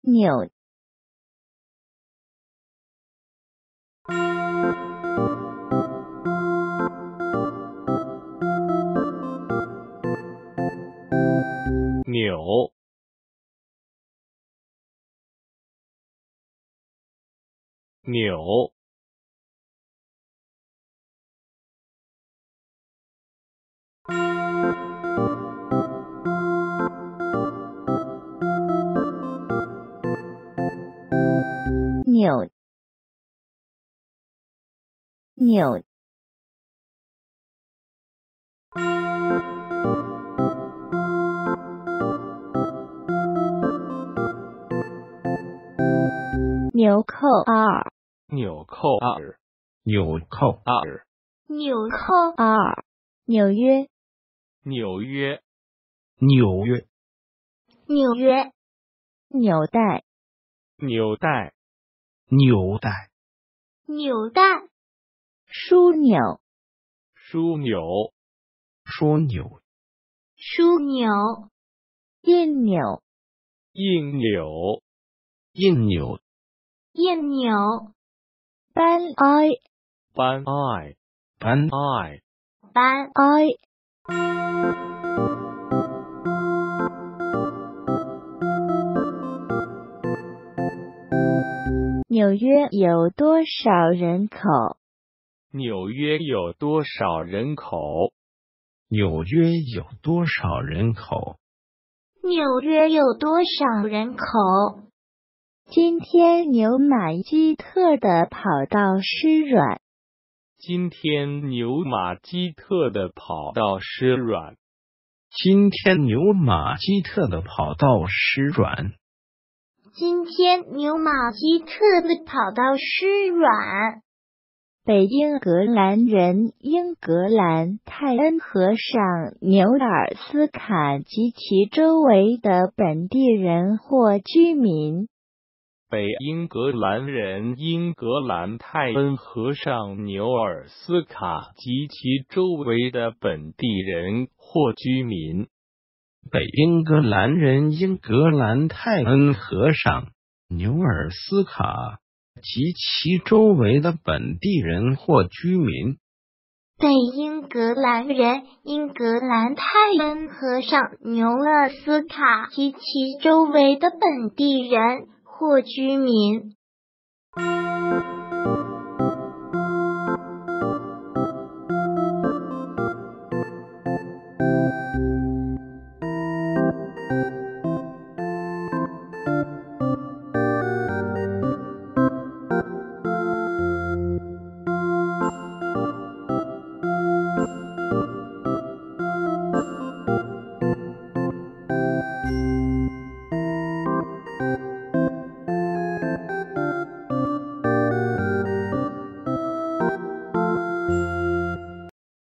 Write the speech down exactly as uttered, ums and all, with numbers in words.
纽纽纽纽纽纽扣二纽扣二纽扣二纽扣二纽约纽约纽约纽约纽带纽带纽带纽带枢纽枢纽枢纽枢纽印纽印纽印纽印纽班埃班埃班埃班埃纽约有多少人口？ 纽约有多少人口？ 纽约有多少人口？ 纽约有多少人口？今天牛马基特的跑道湿软。 今天牛马基特的跑道湿软。 今天牛马基特的跑道湿软。 今天牛马基特的跑道湿软。北英格兰人英格兰泰恩河上纽尔斯卡及其周围的本地人或居民。 北英格兰人英格兰泰恩河上纽尔斯卡及其周围的本地人或居民。 北英格兰人英格兰泰恩河上纽尔斯卡及其周围的本地人或居民。 北英格兰人英格兰泰恩河上纽尔斯卡及其周围的本地人或居民。